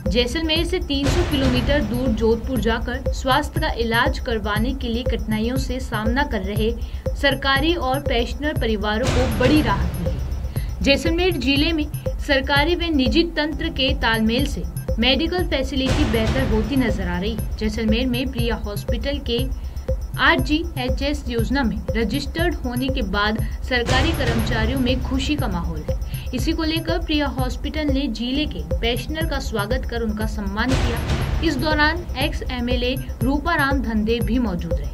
जैसलमेर से 300 किलोमीटर दूर जोधपुर जाकर स्वास्थ्य का इलाज करवाने के लिए कठिनाइयों से सामना कर रहे सरकारी और पेंशनर परिवारों को बड़ी राहत मिली। जैसलमेर जिले में सरकारी व निजी तंत्र के तालमेल से मेडिकल फैसिलिटी बेहतर होती नजर आ रही। जैसलमेर में प्रिया हॉस्पिटल के RGHS योजना में रजिस्टर्ड होने के बाद सरकारी कर्मचारियों में खुशी का माहौल है। इसी को लेकर प्रिया हॉस्पिटल ने जिले के पेंशनर का स्वागत कर उनका सम्मान किया। इस दौरान एक्स MLA रूपाराम धंधे भी मौजूद रहे।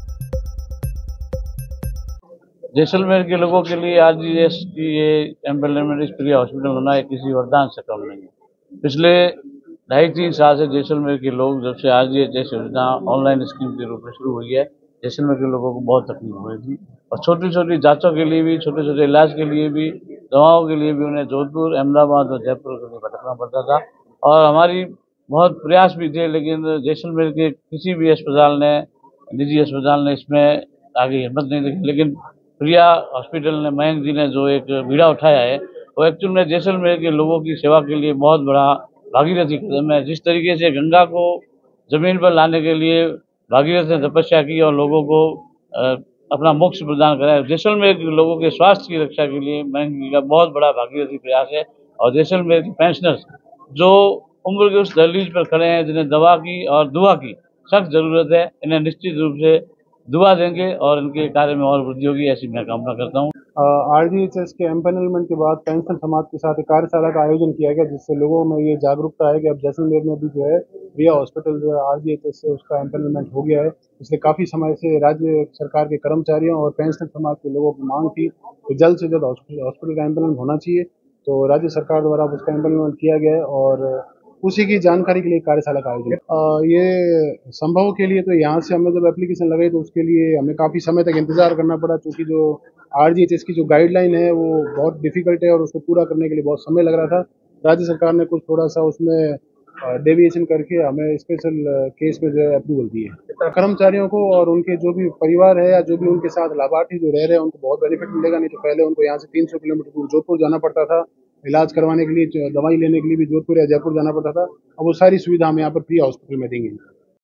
जैसलमेर के लोगों के लिए RGHS की ये एम्बेलमेंट प्रिया हॉस्पिटल होना है किसी वरदान से कम नहीं है। पिछले 2.5-3 साल से जैसलमेर के लोग जब से RGHS योजना ऑनलाइन स्कीम के रूप में शुरू हुई है, जैसलमेर के लोगों को बहुत तकलीफ हो रही थी और छोटी छोटी जांचों के लिए भी, छोटे छोटे इलाज के लिए भी, दवाओं के लिए भी उन्हें जोधपुर, अहमदाबाद और जयपुर के लिए भटकना पड़ता था। और हमारी बहुत प्रयास भी थे, लेकिन जैसलमेर के किसी भी अस्पताल ने, निजी अस्पताल ने इसमें आगे हिम्मत नहीं दिखाई। लेकिन प्रिया हॉस्पिटल ने, मयंक जी ने जो एक बीड़ा उठाया है, वो एक्चुअल में जैसलमेर के लोगों की सेवा के लिए बहुत बड़ा भागीरथी कदम है। जिस तरीके से गंगा को जमीन पर लाने के लिए भागीरथ ने तपस्या की और लोगों को अपना मोक्ष प्रदान करा, जैसलमेर के लोगों के स्वास्थ्य की रक्षा के लिए मयंक जी का बहुत बड़ा भागीरथी प्रयास है। और जैसलमेर के पेंशनर्स जो उम्र के उस दहलीज पर खड़े हैं, जिन्हें दवा की और दुआ की सख्त जरूरत है, इन्हें निश्चित रूप से दुआ देंगे और इनके कार्य में और वृद्धि होगी, ऐसी मैं कामना करता हूँ। RGHS के एम्पैनलमेंट के बाद पेंशन समाज के साथ एक कार्यशाला का आयोजन किया गया, जिससे लोगों में ये जागरूकता है कि अब जैसलमेर में भी जो है प्रिया हॉस्पिटल जो है RGHS से उसका एम्पैनलमेंट हो गया है। इसलिए काफ़ी समय से राज्य सरकार के कर्मचारियों और पेंशन समाज के लोगों की मांग थी कि जल्द से जल्द हॉस्पिटल का एम्पैनलमेंट होना चाहिए। तो राज्य सरकार द्वारा उसका एम्पैनलमेंट किया गया है और उसी की जानकारी के लिए कार्यशाला का आयोजन। ये संभव के लिए तो यहाँ से हमने जब एप्लीकेशन लगाई तो उसके लिए हमें काफ़ी समय तक इंतजार करना पड़ा, क्योंकि जो RGHS की जो गाइडलाइन है वो बहुत डिफिकल्ट है और उसको पूरा करने के लिए बहुत समय लग रहा था। राज्य सरकार ने कुछ थोड़ा सा उसमें डेविएशन करके हमें स्पेशल केस में जो है अप्रूवल दी है। कर्मचारियों को और उनके जो भी परिवार है या जो भी उनके साथ लाभार्थी जो रह रहे हैं उनको बहुत बेनिफिट मिलेगा। नहीं तो पहले उनको यहाँ से 300 किलोमीटर दूर जोधपुर जाना पड़ता था, इलाज करवाने के लिए, दवाई लेने के लिए भी जोधपुर या जयपुर जाना पड़ता था। अब वो सारी सुविधा हम यहाँ पर प्रिया हॉस्पिटल में देंगे।